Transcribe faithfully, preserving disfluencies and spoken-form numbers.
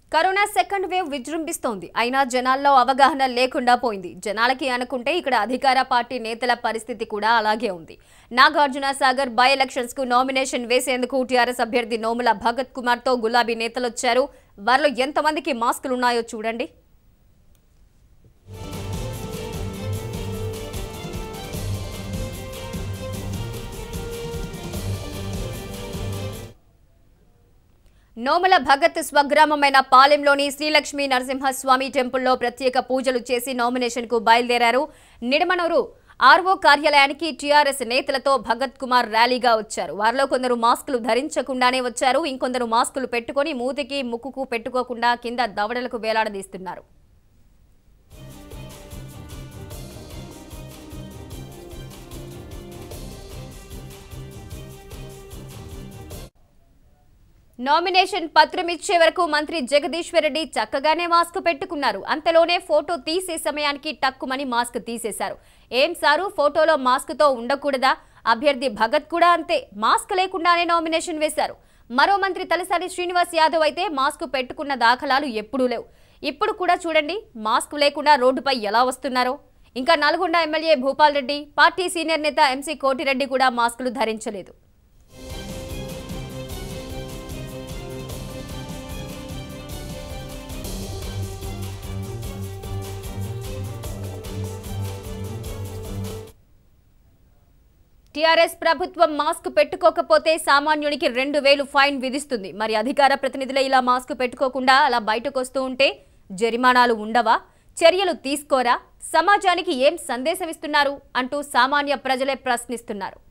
Corona second wave విజృంభిస్తోంది. అయినా జనాల్లో అవగాహన లేకుండా పోయింది. జనాలకి అనుకుంటే ఇక్కడ అధికార పార్టీ నేతల పరిస్థితి కూడా అలాగే ఉంది. నాగార్జున సాగర్ బై ఎలక్షన్స్ కు నామినేషన్ వేసేందుకు టీఆర్ఎస్ అభ్యర్థి నోముల భగత్ కుమార్ తో గులాబీ నేతలు వచ్చారు. వారిలో ఎంతమందికి మాస్కులు ఉన్నాయో చూడండి. నోముల భగత్ స్వగ్రామమైన పాలెంలోని శ్రీలక్ష్మీ నరసింహస్వామి టెంపుల్లో ప్రత్యేక పూజలు చేసి నామినేషన్ కు బయలుదేరారు. నిడమనూరు ఆర్ఓ కార్యాలయానికి టీఆర్ఎస్ నేతలతో భగత్ కుమార్ ర్యాలీగా వచ్చారు. వారిలో కొందరు మాస్కులు ధరించకుండానే వచ్చారు. ఇంకొందరు మాస్కులు పెట్టుకుని మూతికి ముక్కుకు పెట్టుకోకుండా కింద దవడలకు వేలాడదీస్తున్నారు. నామినేషన్ పత్రం ఇచ్చే వరకు మంత్రి జగదీశ్వర్ రెడ్డి చక్కగానే మాస్క్ పెట్టుకున్నారు. అంతలోనే ఫోటో తీసే సమయానికి టక్కుమని మాస్క్ తీసేశారు. ఏం సారు ఫోటోలో మాస్క్ తో ఉండకూడదా? అభ్యర్థి భగత్ కూడా అంతే, మాస్క్ లేకుండానే నామినేషన్ వేశారు. మరో మంత్రి తలసాని శ్రీనివాస్ యాదవ్ అయితే మాస్క్ పెట్టుకున్న దాఖలాలు ఎప్పుడూ లేవు. ఇప్పుడు కూడా చూడండి మాస్క్ లేకుండా రోడ్డుపై ఎలా వస్తున్నారో. ఇంకా Nalgonda MLA Bhupal Reddy, party senior నేత ఎంసీ కోటిరెడ్డి కూడా మాస్కులు ధరించలేదు. టీఆర్ఎస్ ప్రభుత్వం మాస్క్ పెట్టుకోకపోతే సామాన్యునికి రెండు వేలు ఫైన్ విధిస్తుంది. మరి అధికార ప్రతినిధులే ఇలా మాస్క్ పెట్టుకోకుండా అలా బయటకు వస్తూ ఉంటే జరిమానాలు ఉండవా? చర్యలు తీసుకోరా? సమాజానికి ఏం సందేశం ఇస్తున్నారు అంటూ సామాన్య ప్రజలే ప్రశ్నిస్తున్నారు.